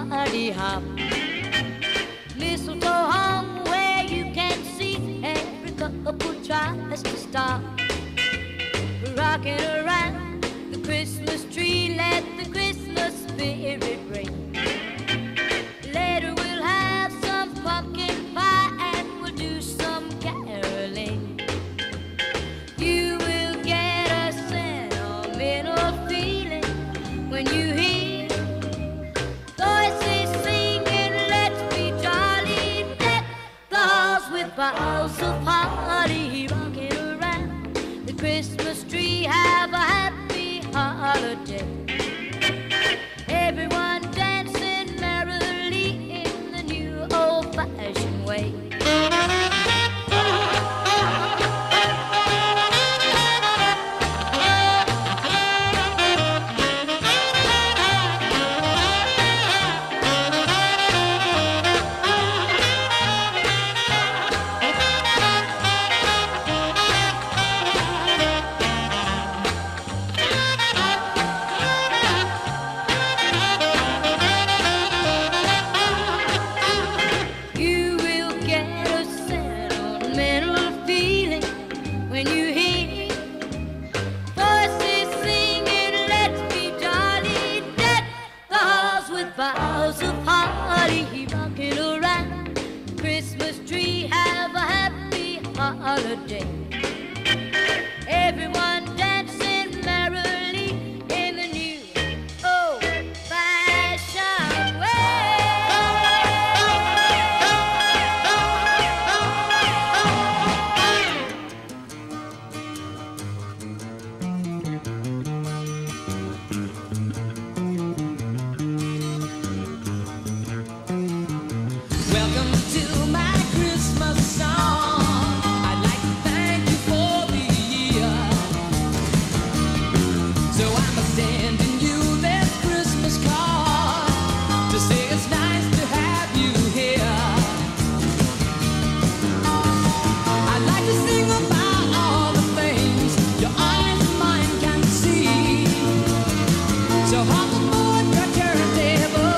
party hop. Mistletoe hung where you can see every couple tries to stop. Rocking around the Christmas tree, let the Christmas spirit ring. Later we'll have some pumpkin pie and we'll do some caroling. You will get a sentimental feeling when you hear voices singing, let's be jolly, deck the halls with boughs of holly. Rocking around the Christmas tree, have a happy holiday. Everyone dancing merrily in the new old-fashioned way. Boughs of holly, rocking around the Christmas tree, have a happy holiday. Everyone dancing merrily in the new old-fashioned Welcome to my Christmas song. I'd like to thank you for the year. So I'm sending you this Christmas card to say it's nice to have you here. I'd like to sing about all the things your eyes and mine can see. So hop aboard your turntable.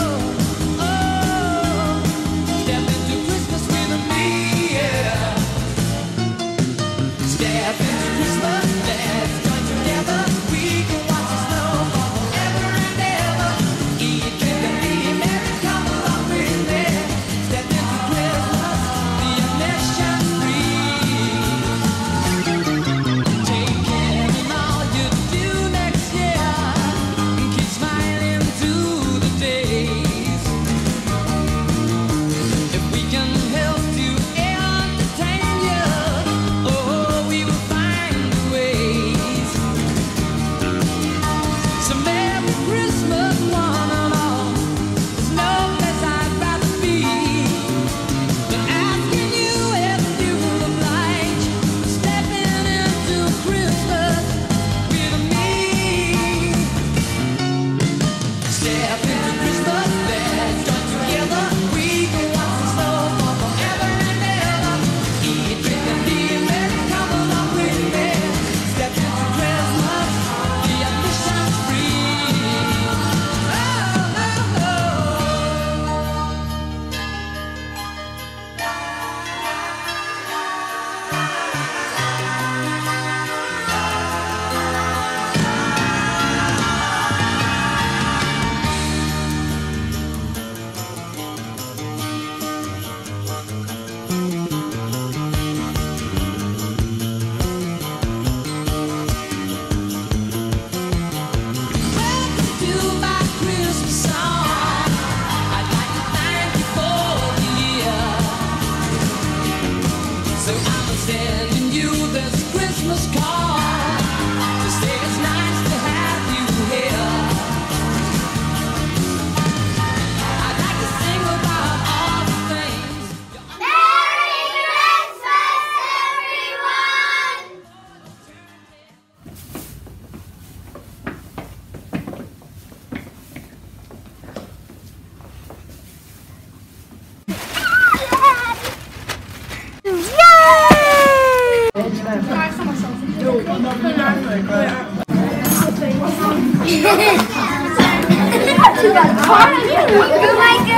You got a car?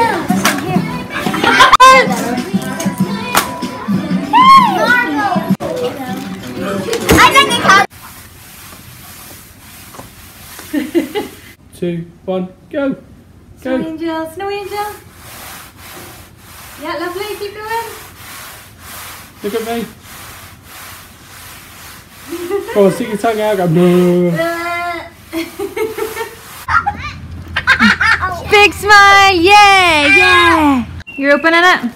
2, 1, go. Snow angel, snow angel. Yeah, lovely, keep going. Look at me. Go on, stick your tongue out, go. Big smile, yeah, yeah. You're opening it?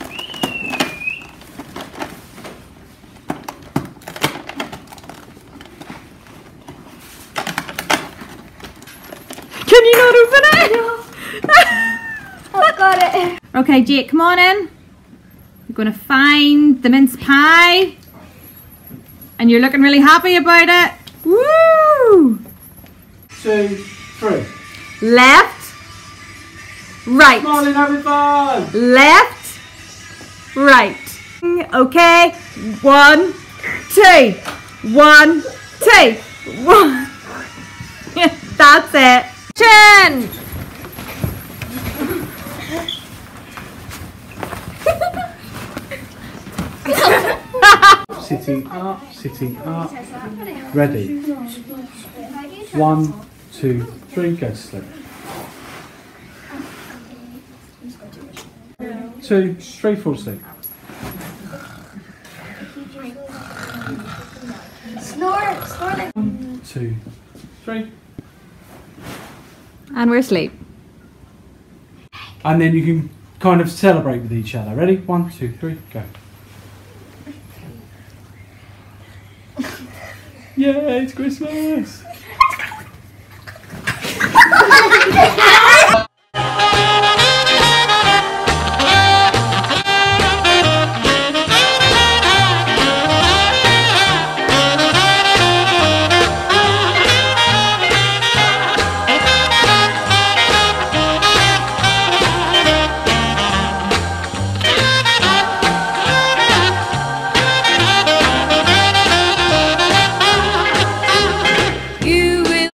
Can you not open it? I've got it. Okay, Jake, come on in. You're going to find the mince pie. And you're looking really happy about it. Woo! 2, 3. Left, right. Smiling, having fun. Left, right. Okay, 1, 2. 1, 2. 1. That's it. Chin. Sitting up, sitting up. Ready. 1, 2, 3, go to sleep. 2, 3, fall asleep. Snore, snore like 1, 2, 3. And we're asleep. And then you can kind of celebrate with each other. Ready? 1, 2, 3, go. Yeah, it's Christmas!